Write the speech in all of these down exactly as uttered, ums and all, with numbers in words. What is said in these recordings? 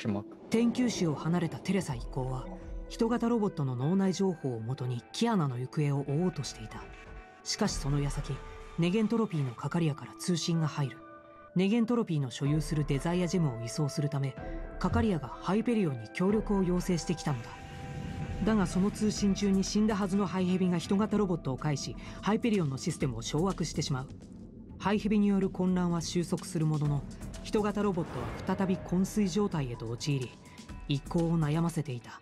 研究士を離れたテレサ一行は人型ロボットの脳内情報をもとにキアナの行方を追おうとしていた。しかしその矢先、ネゲントロピーのカカリアから通信が入る。ネゲントロピーの所有するデザイアジェムを移送するため、カカリアがハイペリオンに協力を要請してきたのだ。だがその通信中に死んだはずのハイヘビが人型ロボットを介し、ハイペリオンのシステムを掌握してしまう。ハイヘビによる混乱は収束するものの、人型ロボットは再び昏睡状態へと陥り、一行を悩ませていた。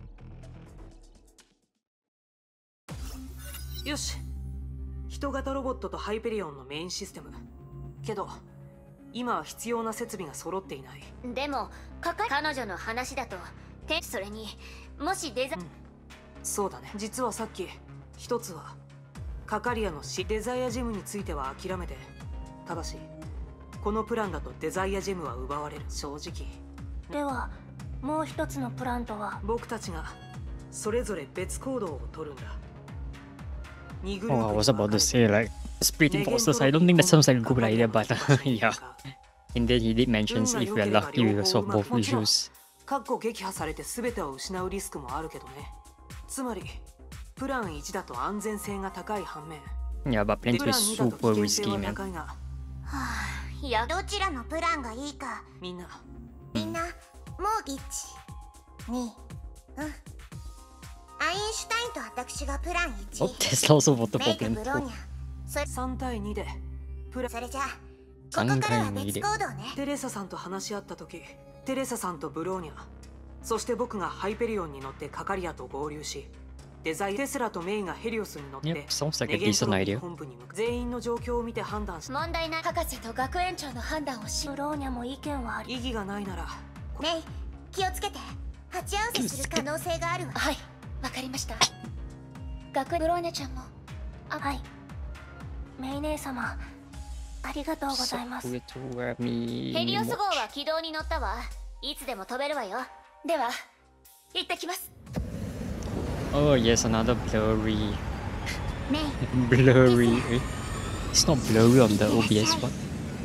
よし、人型ロボットとハイペリオンのメインシステム。けど今は必要な設備が揃っていない。 でも彼女の話だと、それにもしデザ、うん、 そうだね。実はさっき一つはカカリアの死、デザイアジェムについては諦めて、ただしこのプランだとデザイアジェムは奪われる。正直。 ではもう一つのプランとは、 僕たちがそれぞれ別行動を取るんだ。 Oh, I was about to say like split imposters. I don't think that sounds like a good idea, but yeah. And then he did mention if we are lucky, we will solve both issues. 各個撃破されて全てを失うリスクもあるけどね。つまりプランいちだと安全性が高い反面、 Yeah, but plan two is super risky, man. はあ、いや、どちらのプランがいいか。 みんな、 みんな、もうギッチに、うん。アインシュタインと私がプランいち。 Oh, Tesla also voted for plan two. さんたいにでプラン。 それじゃあ、ここからは別行動ね。 テレサさんと話し合った時、テレサさんとブローニャ、そして僕がハイペリオンに乗ってカカリアと合流し、デザイテスラとメイがヘリオスに乗って、 Yep, sounds like a decent idea. 本部に向かう。全員の状況を見て判断し、 問題ない。博士と学園長の判断をし、 ブローニャも意見はあり。 意義がないならメイ、気をつけて。鉢合わせする可能性があるわ。はい、わかりました。学園ブローニャちゃんも。 あ、はい。メイ姉様、ありがとうございます。 ヘリオス号は軌道に乗ったわ。いつでも飛べるわよ。では、行ってきます。 Oh yes, another blurry. メイ Blurry. It's not blurry on the O B S one.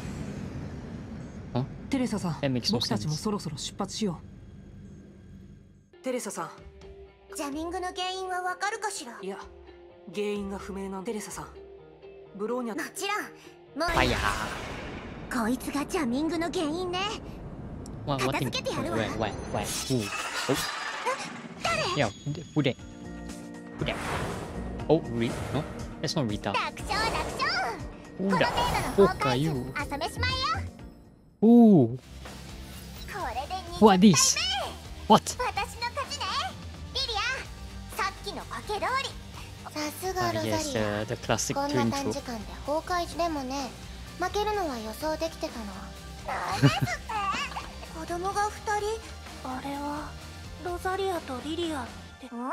Huh? テレサさん、 That makes no 僕たちも sense. そろそろ出発しよう。テレサさん、 ジャミングの原因はわかるかしら。 いや、原因が不明な。テレサさん、ブローニャ、 もちろん。もう Fire. こいつがジャミングの原因ね。 What? What thing? Where? Where? Where? Who? Oh. Yeah. Who that? Who that? Oh, Rita? No, that's not Rita. 楽勝楽勝。 Who この the 程度の fuck 崩 are 壊 you? 数朝飯前よ。 Ooh. これでに Who are these? What? 私の勝ちね。リリア、さっきの賭け通り。さすが Ah, ロザリ yes, ア。 the, the classic こん twin な短 trope. 時間で崩壊でもね、負けるのは予想できてたの。なんですって子供が二人。 あれはロザリアとリリアって。 ん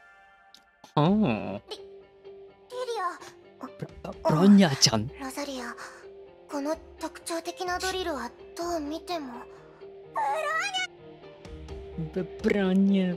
Oh. リリ Bronya-chan. ア、ロザリア、この特徴的なドリルはどう見ても。 B- Bronya.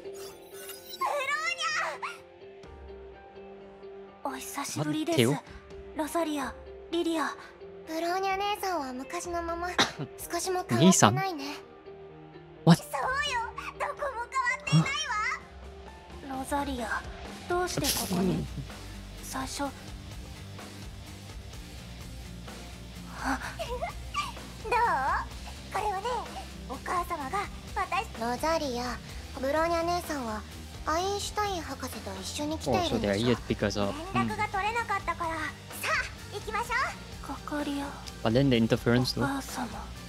お久しぶりです待ってよ。 ロザリア、リリア。 ブローニャ姉さんは昔のまま少しも変わってないね。 What? そうよ、どこも変わってないわ。 ロザリア、どうしてここに。最初。 どうこれはね、お母様が私。ロザリア、ブローニャ姉さんはアインシュタイン博士と一緒に来て Oh, い so るん they are でしょ。 here because of. 連 Hmm. 絡が取れなかったから、さあ行きましょう。 カカリア、 But then the お interference, though. 母様。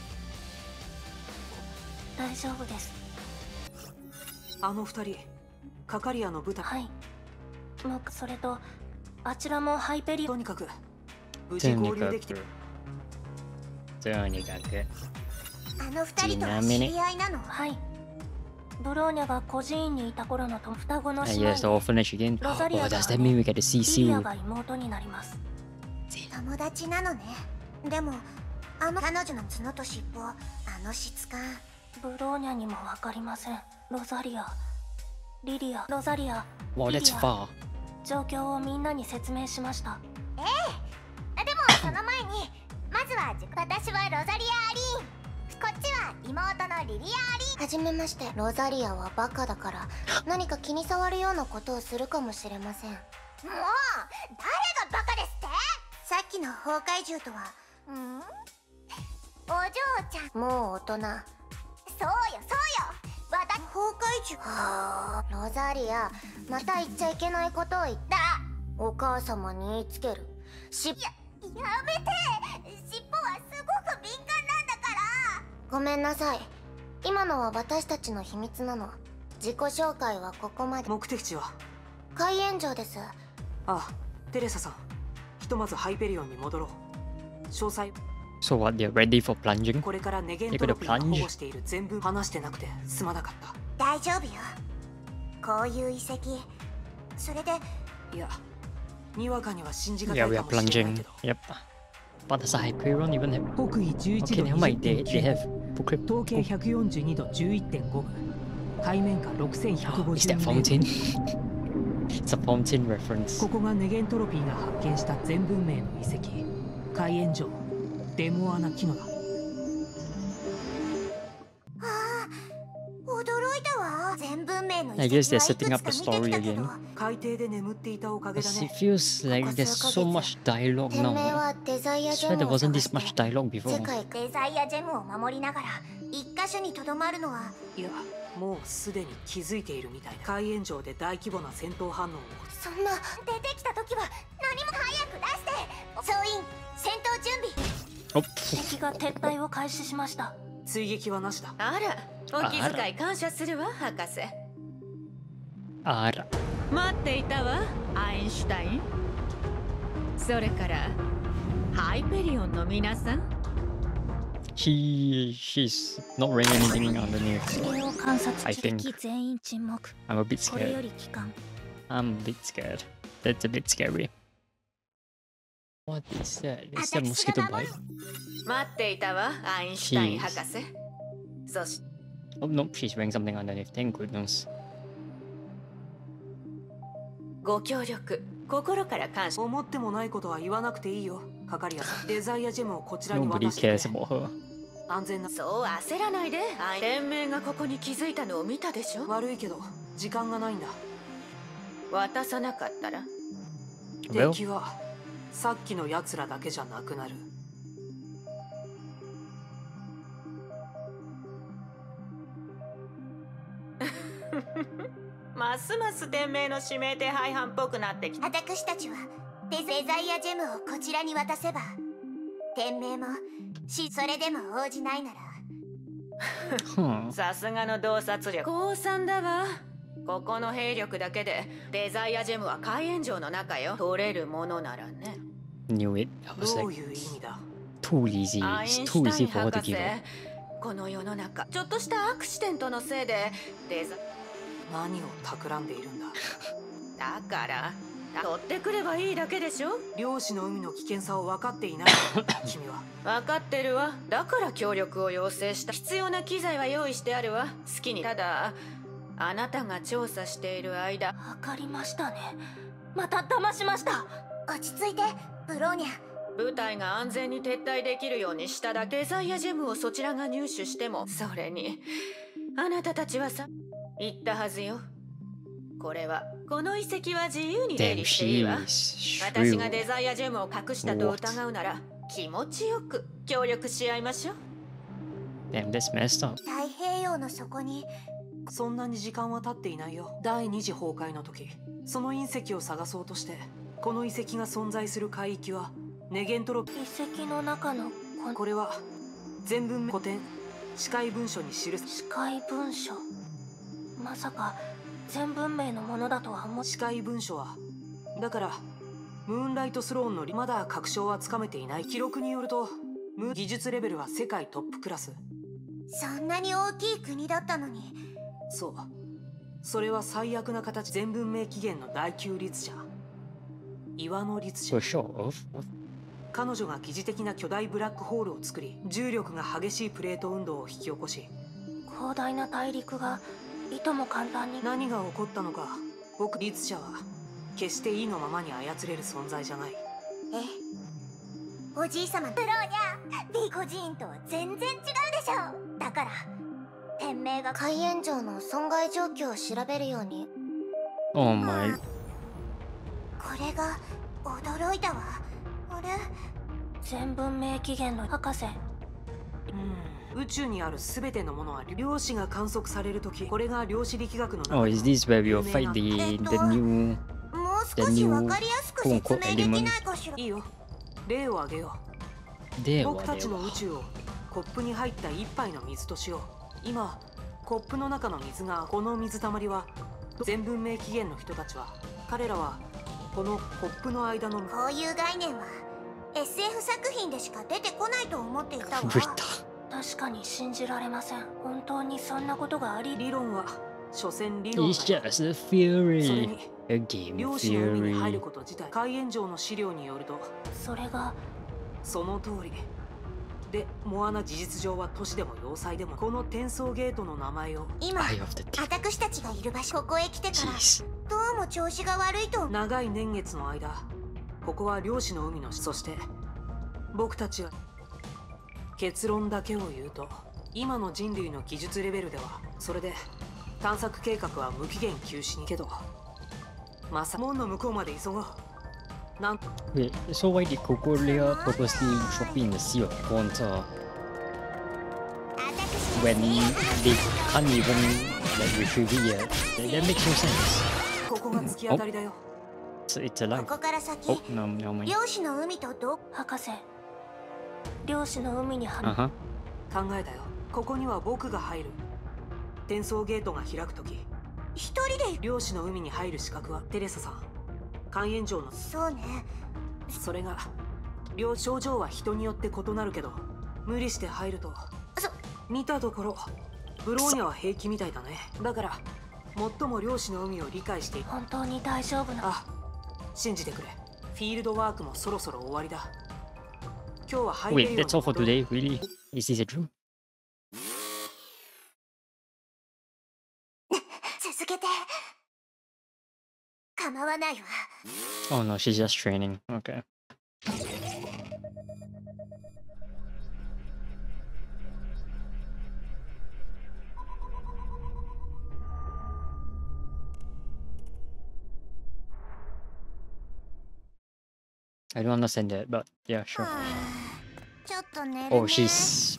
大丈夫です。 あの二人、カカリアの部隊。 はい。僕、それと、あちらもハイペリオン。 とにかく無事合流できて。 とにかく。 あの二人とは知り合いなの。 はい。ブローニャが孤児院にいた頃の双子の Ah, 姉妹 yes, the で、 orphanage again. ロザリ Oh, アが does that mean we get to see リリア Siu? が妹になります。 友達なのね。でも、あの彼女の角と尻尾、あの質感。 ブローニャにもわかりません。ロザリア、リリア、ロザリア、 Wow, リ that's リア。 far. 状況をみんなに説明しました。 ええ。でもその前に、まずは私はロザリア・アリーン。こっちは妹のリリア・アリーはじめまして。ロザリアはバカだから何か気に障るようなことをするかもしれません。もう誰がバカですって。さっきの崩壊獣とはんお嬢ちゃんもう大人。そうよそうよ。私崩壊獣。ロザリア、また言っちゃいけないことを言った。お母様に言いつける。しややめて。尻尾はすごく敏感なんだから。ごめんなさい。今のは私たちの秘密なの。自己紹介はここまで。 目的地は海炎城です。 ああ、テレサさん、ひとまずハイペリオンに戻ろう。詳細 So what? They're ready for plunging. これからネゲントロピーが保護している全部話してなくてすまなかった。 大丈夫よ。こういう遺跡、それでいや、にわかには信じがた Yeah, い we か are もしれない plunging. けど。 Yep. But does a Hyperion even have? 北緯じゅういち Okay, 度 never mind. They にじゅ they ってんきゅう have Pocrypt. 統計ひゃくよんじゅうに度じゅういってんごぶ、海面下 ろくせんひゃくご Is じゅう that メートル。 fountain? It's a fountain reference. ここがネゲントロピーが発見した全文明の遺跡、海炎城デモアナキノだ。 驚いたわ。全文明の遺跡 I guess they're はいく setting つ up か the 見てき story たけど again. 海底で眠っていたおかげだ Because ね。 it feels like there's so much dialogue 天 now. 命はデザイア I ジェ swear ム there を wasn't 探 this して much dialogue 世 before. 界デザイアジェムを守りながら一箇所にとどまるのは。 いや、もうすでに気づいているみたいだ。海炎城で大規模な戦闘反応を。 そんな。出てきた時は何も早く出して。総員戦闘準備。 Oh, 敵が撤退を開始しました。 追撃はなしだ。 あら、お気遣い感謝するわ、博士。 ara. 待っていたわ、アインシュタイン。それからハイペリオンの皆さん。 She she's not wearing anything underneath. 地形を観察 I 地域 think 全員沈黙。 I'm a bit これよ scared. り帰還。 I'm a bit scared. That's a bit scary. What is that? Is that mosquito bite? 待っていたわ、アインシュタイン Jeez. 博士。そし Oh nope, she's wearing something underneath. Thank goodness. ご協力、心から感謝。 思ってもないことは言わなくていいよ、カカリアさん。デザイアジェムをこちらに Nobody 渡してくれ。 cares about her. 安全な。 そう焦らないで。アイ天命がここに気づいたのを見たでしょ。 悪いけど時間がないんだ。 渡さなかったら Well, 敵はさっきの奴らだけじゃなくなる。 ますます天命の指名手配犯っぽくなってきた。 私たちはデザイアジェムをこちらに渡せば、天命もしそれでも応じないなら。 huh. さすがの洞察力。降参だわ。ここの兵力だけでデザイアジェムは海炎城の中よ。取れるものならね。 Knew it. I was どう like いう意味だ。 too easy. アイ It's ンシ too ュタイ easy ン for her 博 to 士 give up. この世の中ちょっとしたアクシデントのせいでデザ何を企んでいるんだ。 だから取ってくればいいだけでしょ。 漁師の海の危険さを分かっていない君は。 分かってるわ。だから協力を要請した。必要な機材は用意してあるわ。好きに。ただあなたが調査している間。 わかりましたね。また騙しました。 落ち着いてブローニャ。 部隊が安全に撤退できるようにしただけ。デザイアジェムをそちらが入手しても、それにあなたたちはさ言ったはずよ。これはこの遺跡は自由に出入 Damn, りしていい she わ。 is 私が shrewd. デザイアジェムを隠したと疑うなら気持ちよく協力し合いましょう。 Damn, that's messed up. 太平洋の底に。 そんなに時間は経っていないよ。第二次崩壊の時、その隕石を探そうとして、この遺跡が存在する海域はネゲントロピー。 遺跡の中のここれは全文古典視界文書に記す。 視界文書。まさか全文明のものだとは思っ。 視界文書はだからムーンライトスローンのまだ確証はつかめていない。記録によるとムーン技術レベルは世界トップクラス。 そんなに大きい国だったのに。 そう、それは最悪な形。全文明起源の第九律者、岩の律者。 For sure. 彼女が疑似的な巨大ブラックホールを作り、重力が激しいプレート運動を引き起こし、 広大な大陸がいとも簡単に。 何が起こったのか。僕律者は決して意のままに操れる存在じゃない。 え、おじい様ブローニャ、ビコジーンとは全然違うでしょ。だから天命が海援城の損害状況を調べるように。 Oh my. これが驚いたわ。あれ、 全文明起源の博士。 うん、宇宙にあるすべてのものは量子が観測されるとき、これが量子力学の中 Oh, で is の this where we will 有名 fight な the えっと the new もう少しわかりやすく説明できないかしら。 いいよ、例を挙げよう。 では僕たちでは。 の宇宙をコップに入った一杯の水としよう。今コップの中の水が、この水たまりは全文明起源の人たちは、彼らはこのコップの間の、 こういう概念は エスエフ 作品でしか出てこないと思っていたわ。 ブリタ。 確かに信じられません。本当にそんなことがあり。 理論は所詮理論 It's だよ。 just a それ theory. に A game 量子の海に入る theory. こと自体、海援城の資料によるとそれがその通りで、モアナ事実上は都市でも要塞でも、この転送ゲートの名前を、 今 Eye of the Deep. 私たちがいる場所、ここへ来てから Jeez. どうも調子が悪いと思う。 長い年月の間、ここは漁師の海の、そして僕たちは結論だけを言うと、今の人類の技術レベルでは、それで探索計画は無期限休止に。けどまさ門の向こうまで急ごう。なん Wait, so why did Cocolia purposely drop in the Sea of Gonta 私 when they can't even like retrieve it yet? That, that makes no sense. ここが突き当たりだよ。 So it's こ alive. こから先、 Oh, no, no, mind. 漁師の海とど博士。漁師の海には Uh huh. 考えたよ。ここには僕が入る。転送ゲートが開くとき、 一人で。 漁師の海に入る資格はテレサさん、海援城の、 そうね。 それが両症状は人によって異なるけど、無理して入ると、 そ見たところブローニャは平気みたいだね。だから最も漁師の海を理解している。 本当に大丈夫な。 あ、信じてくれ。フィールドワークもそろそろ終わりだ。今日は入れる Wait, よう that's all for に today? Really? Is this a dream? 続けて。構わないわ。 Oh no, she's just training. Okay. I don't understand that, but yeah, sure. はあちょっと寝るね。 Oh, she's.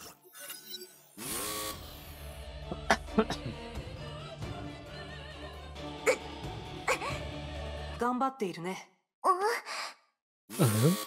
頑張っているね。 お Uh-huh.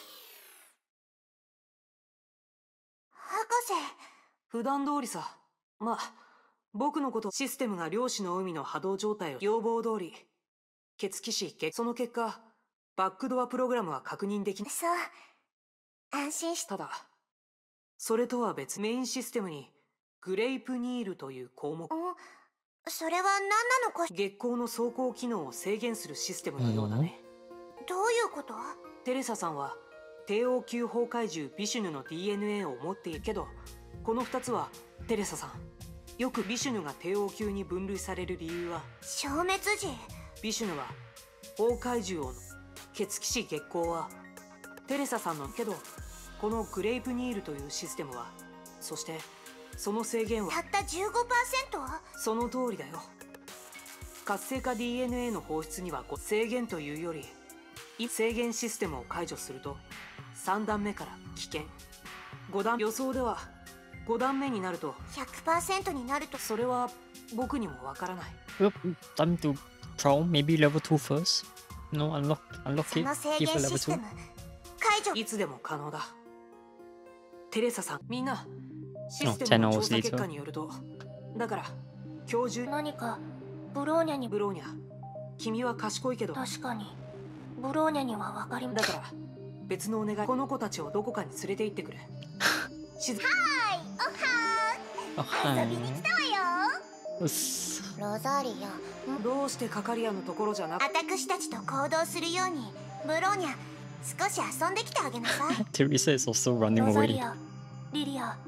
博士。 普段通りさ。まあ僕のこと、システムが漁師の海の波動状態を要望通り血気し、その結果バックドアプログラムは確認できない。 そう。安心しただそれとは別、メインシステムにグレイプニールという項目、 おそれは何なのかし。 月光の走行機能を制限するシステムのようだね。 どういうこと？ テレサさんは帝王級崩壊獣ビシュヌの ディーエヌエー を持っているけど、このふたつはテレサさん、よくビシュヌが帝王級に分類される理由は、 消滅時。 ビシュヌは崩壊獣王の血気し、月光はテレサさんのけど、このグレイプニールというシステムは、そしてその制限はたった じゅうごパーセント？ その通りだよ。活性化 ディーエヌエー の放出には制限というより、制限システムを解除するとさん段目から危険、ご段、予想ではご段目になるとひゃくパーセント になると。 それは僕にもわからない。 Well, time to trial maybe level two first. No, unlock, unlock そ it. の制 Give 限 her シ level ステ two. ム解除。 いつでも可能だ。テレサさん、みんなシステ ten ムの hours 調査結 later. 果によると、だから今日中、 何かブローニャに。 ブローニャ、君は賢いけど、だ確かにブローニャには分かりまから別のお願い、この子たちをどこかに連れて行ってくれ。静か。 Oh, 遊びに来たわよ。 hi. ロザリア、 どうしてカカリアのところじゃなく、 私たちと行動するようにブローニャ、少し遊んできてあげなさい。 Teresa is also running ロザ away. リア、リリア。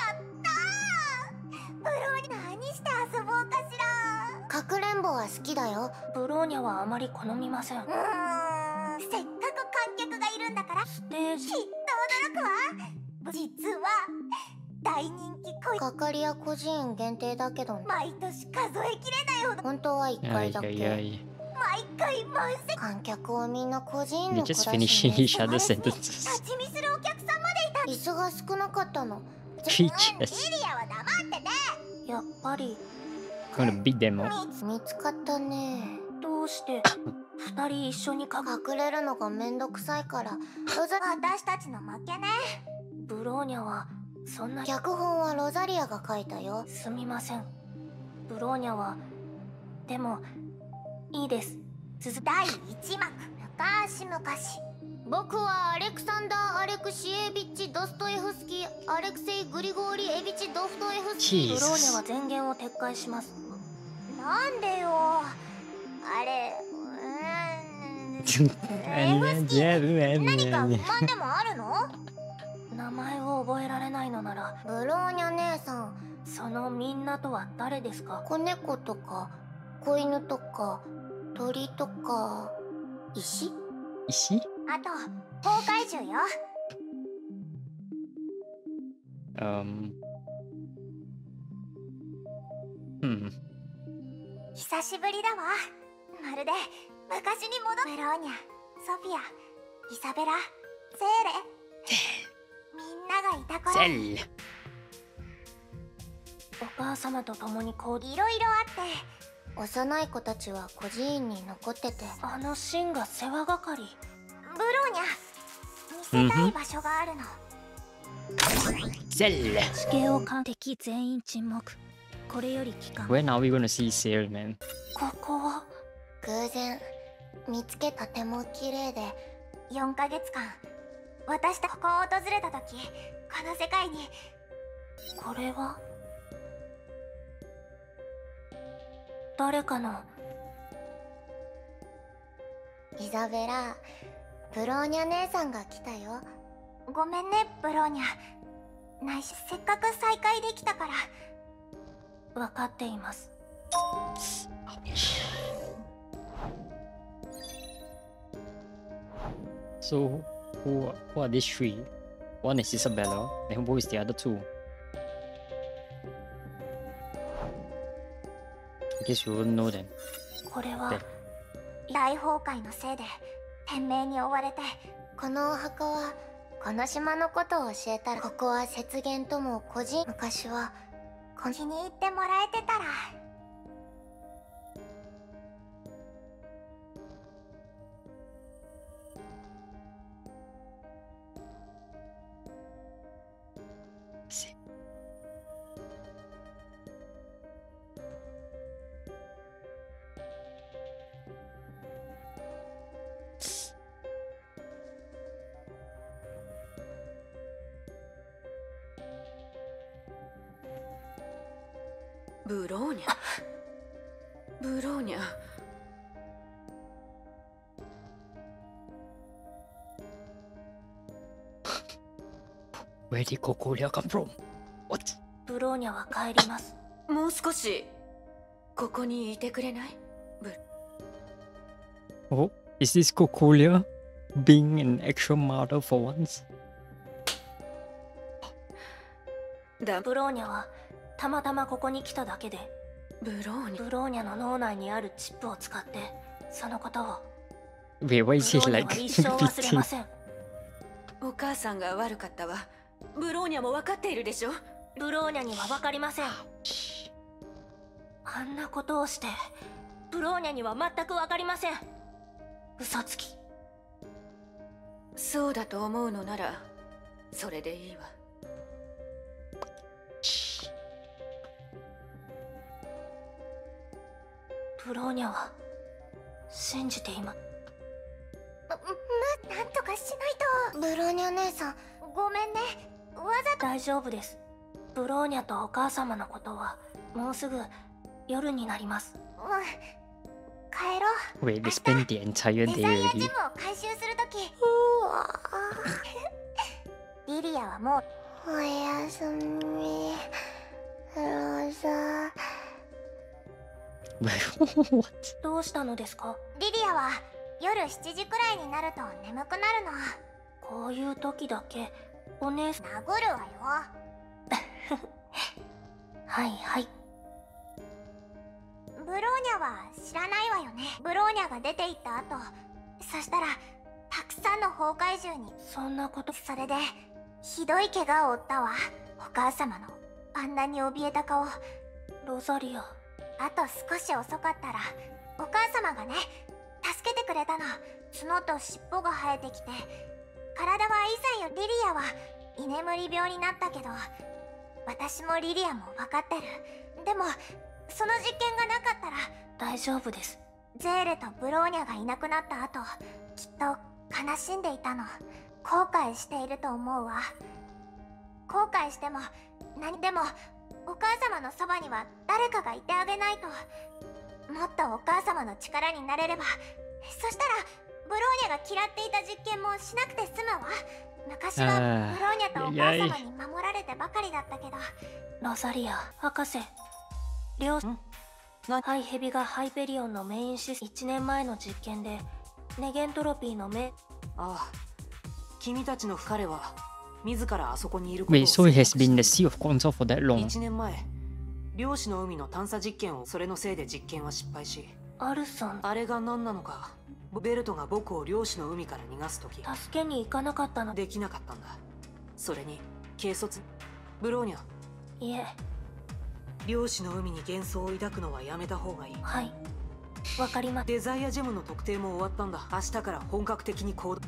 ブローニャ、何して遊ぼうかしら。かくれんぼは好きだよ。 ブローニャはあまり好みません。 うーん、せっかく観客がいるんだからきっステージと驚くわ。実は大人気恋かかりや個人限定だけど、毎年数えきれないほど。本当はいっかいだ Ay, け。 ay, ay. 毎回満席。観客はみんな個人 They're のクラ just ス finishing に each other's sentences. 立ち見するお客さんまでいた。椅子が少なかったの。 Creatures. リリアは黙ってて。 やっぱり Gonna beat them up. 見つかったね。 どうして二人一緒にか隠れるのがめんどくさいから。ロザ私たちの負けね。 ブローニャはそんな。 脚本はロザリアが書いたよ。 すみません。ブローニャはでもいいです。続だいいち幕。昔々、僕はアレクサンダー・アレクシエービッチ・ドストエフスキー、アレクセイ・グリゴーリ・エビチ・ドストエフスキー。 Jesus. ブローニャは前言を撤回します。 なんでよ。あれ、うーん。何か不満でもあるの？ 名前を覚えられないのなら、 ブローニャ姉さん、 そのみんなとは誰ですか？ 子猫とか子犬とか鳥とか石？ Is she? あと公怪獣よ。 Um. Hmm. 久しぶりだわ。まるで昔に戻る。ブローニャ、ソフィア、イサベラ、セーレ、みんながいた頃。 Cell. お母様と共にこう。 いろいろあって、幼い子たちは孤児院に残ってて。 あのシンが世話係。 ブローニャ、見せたい場所があるの。 Cell. 地形を完璧全員沈黙。これより帰還。 When are we gonna see Cell, man? ここは偶然見つけた。とても綺麗で。よんかげつかん私たちここを訪れた時、この世界に。 これは誰かの。 イザベラ、ブローニャ姉さんが来たよ。ごめんね、ブローニャ。ないし、せっかく再会できたから。 分かっています。 So, who, who are these three? One is Isabella, and who is the other two? I guess we wouldn't know them. これはで大崩壊のせいで天命に追われて、このお墓はこの島のことを教えたら、ここは雪原とも個人。昔は気に入ってもらえてたら。 ブローニャ。ブローニャ。 Where did Cocolia come from? What? ブローニャは帰ります。 もう少しここにいてくれない？ Oh, is this Cocolia being an actual mother for once? だブローニャはたまたまここに来ただけで、 ブローニャ。 ブローニャの脳内にあるチップを使ってそのことを。 Wait, why ブ is ロ he ーニャ like は一生忘れま beating? せん。 お母さんが悪かったわ。ブローニャも分かっているでしょ。 ブローニャには分かりません。あんなことをしてブローニャには全く分かりません。嘘つき。 そうだと思うのならそれでいいわ。 ブローニャは信じていま。 ま、なんとかしないと。ブローニャ姉さん、ごめんね。わざと。 大丈夫です。ブローニャとお母様のことはもうすぐ夜になります。 うん、帰ろう。 Wait, they spent the entire デ day ザイア already. ジムを回収するとき。リリアはもう。おやすみ、ローザ。 What? どうしたのですか？ リリアは夜しちじくらいになると眠くなるの。 こういう時だけお姉さん。 殴るわよ。 はいはい。 ブローニャは知らないわよね。ブローニャが出て行った後、そしたらたくさんの崩壊獣に。 そんなこと。 それでひどい怪我を負ったわ。お母様のあんなに怯えた顔。 ロザリア。 あと少し遅かったらお母様がね、助けてくれたの。角と尻尾が生えてきて、体は以前よ。リリアは居眠り病になったけど、私もリリアも分かってる。でもその実験がなかったら。 大丈夫です。 ゼーレとブローニャがいなくなった後、きっと悲しんでいたの。後悔していると思うわ。後悔しても何でもお母様のそばには誰かがいてあげないと。もっとお母様の力になれれば。そしたらブローニャが嫌っていた実験もしなくて済むわ。昔はブローニャとお母様に守られてばかりだったけど。 ロザリア博士、両ハイヘビがハイペリオンのメインシステム。いちねんまえの実験でネゲントロピーの目。 ああ、君たちの彼は自らあそこにいることを。 Wait, so it has been the Sea of Console for that long? いちねんまえ、漁師の海の探査実験を。それのせいで実験は失敗し。 アルソン。 あれが何なのか。ベルトが僕を漁師の海から逃がすとき、 助けに行かなかったの。 できなかったんだ。それに軽率。ブローニャ、 いえ、 漁師の海に幻想を抱くのはやめた方がいい。 はい、わかりま。 デザイアジェムの特定も終わったんだ。明日から本格的に行動。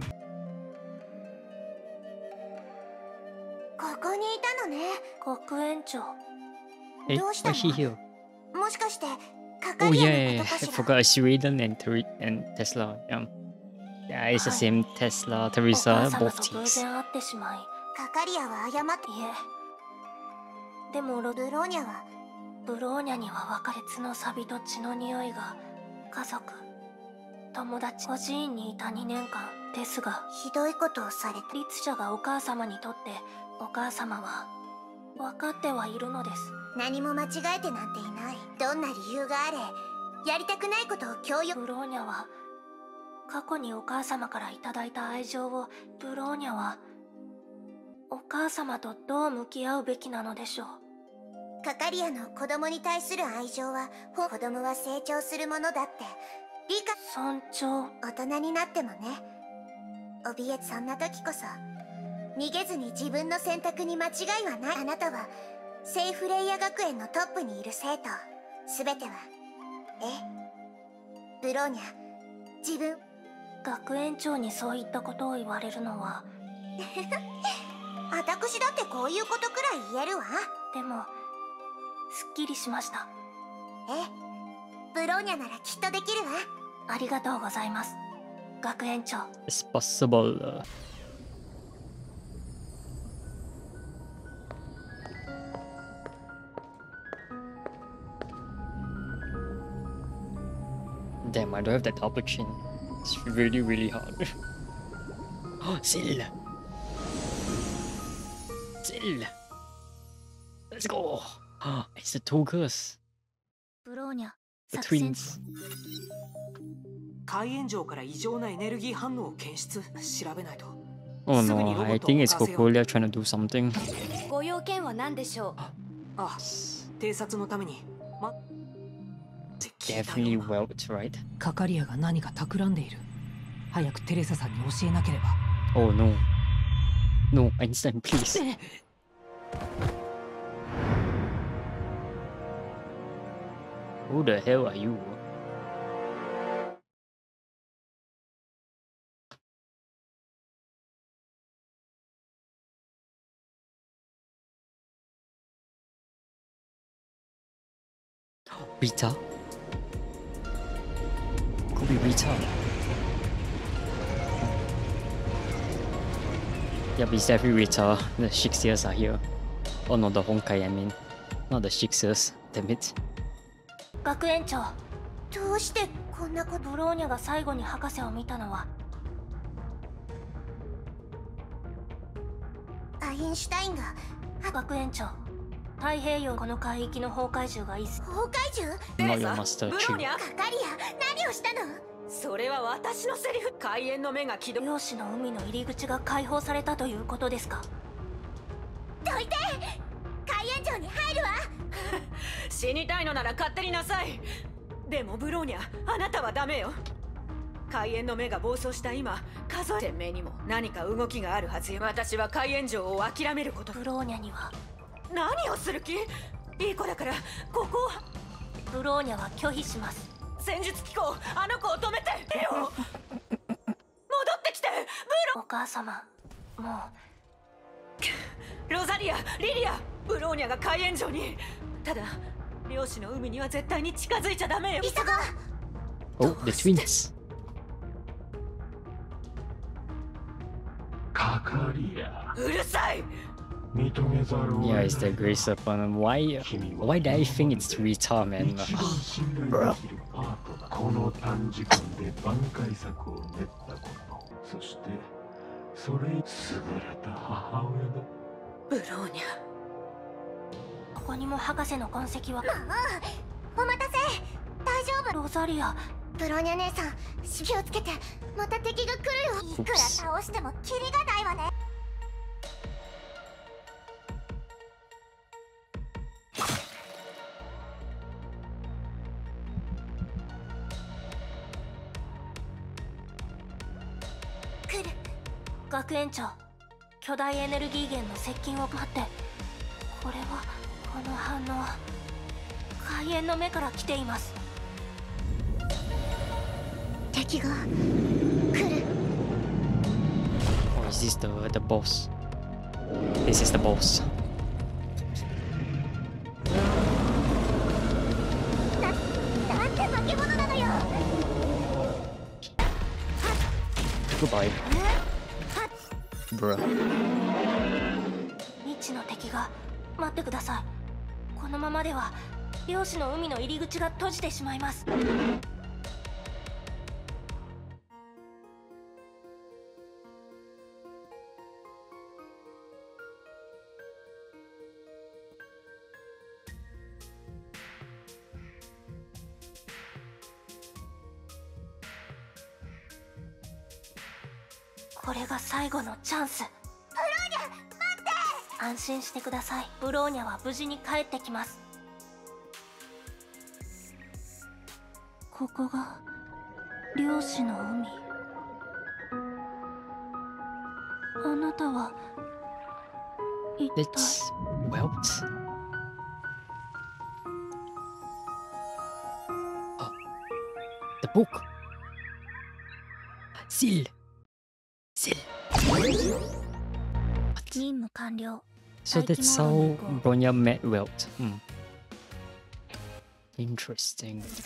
ここにいたのね。 学園長。 Hey, どうした why is he here? の？もしかしてカ Oh カリ yeah, ア yeah, の yeah. こと I かしら。 forgot Sweden and Ter and Tesla. Yeah, yeah, it's the same Tesla, お Teresa, 母様 both と偶 teams. 然会ってしまい。 カカリアは謝って。 いえ、でもロブローニャはブローニャには別れつのサビと血の匂いが。家族、友達、孤児院にいたにねんかんですが、 ひどいことをされて。 律者がお母様にとってお母様は分かってはいるのです。 何も間違えてなんていない。どんな理由があれ、やりたくないことを強要。 ブローニャは過去にお母様からいただいた愛情を。ブローニャはお母様とどう向き合うべきなのでしょう。 カカリアの子供に対する愛情は、子供は成長するものだって理解。 尊重。 大人になってもね。怯え。そんな時こそ逃げずに自分の選択に間違いはない。あなたはセイフレイヤ学園のトップにいる生徒。すべては、えブローニャ、自分。 学園長にそういったことを言われるのは私だってこういうことくらい言えるわ。 でもすっきりしました。 えブローニャならきっとできるわ。 ありがとうございます、学園長。 It's possible. Uh, Damn, I don't have that double chin. It's really, really hard. Oh, Sil! Sil! Let's go! It's the two girls. ブローニャ、 The 作戦。 twins. 海炎上から異常なエネルギー反応を検出。調べないと。 Oh no, I think it's Cocolia trying to do something. ご用件は何でしょう。 ああ、偵察のために。ま、 Definitely Welt, right? カカリアが何か企んでいる。早くテレサさんに教えなければ。 Oh no. No, Einstein, please. Who the hell are you? Rita? Could be Rita. Yep, it's definitely Rita. The Shixias are here. Oh no, the Honkai, I mean. Not the Shixias. Damn it. 学園長、 どうしてこんなこと。 ブローニャが最後に博士を見たのは。 アインシュタインが。 学園長、太平洋この海域の崩壊獣がいす。 崩壊獣。 Not your master ブロー tree. ニャ、 カカリア、何をしたの。 それは私のセリフ。海縁の目が起動。 漁師の海の入り口が開放されたということですか。 どいて。 海援城に入るわ。 死にたいのなら勝手になさい。でもブローニャ、あなたはダメよ。海援の目が暴走した今、数えて目にも何か動きがあるはずよ。私は海援城を諦めること。 ブローニャには何をする気？いい子だからここを。 ブローニャは拒否します。 戦術機構、あの子を止めてよ。戻ってきてブロ。 お母様、もロザリア、リリア、ブローニャが海援城に。ただ漁師の海には絶対に近づいちゃダメよ。 急ごう。 Oh, the twins. かかりや。 うるさい。 Yeah, it's the grace upon him. Why? Why do I think it's Rita, man? この短時間で挽回策を練ったこと、そしてそれ優れた母親だ。 ブローニャ、 うここにも博士の痕跡は。 お待たせ。大丈夫？ ロザリア、 ブローニャ姉さん、気をつけて。また敵が来るよ。いくら倒してもキリがないわね。来る。 学園長、巨大エネルギー源の接近を待って。これはこの反応、海援の目から来ています。 敵が来る。 Or is this the the boss? This is the boss. な、なんて化け物なのよ。 Goodbye, bruh. 未知の敵が。待ってください。このままでは漁師の海の入り口が閉じてしまいます。これが最後のチャンス。安心してください。ブローニャは無事に帰ってきます。ここが漁師の海。あなたは一体。 It's Welt. Oh, the book. Seal. Seal. 任務完了。 So that's how Bronya met Welt. Hmm. Interesting.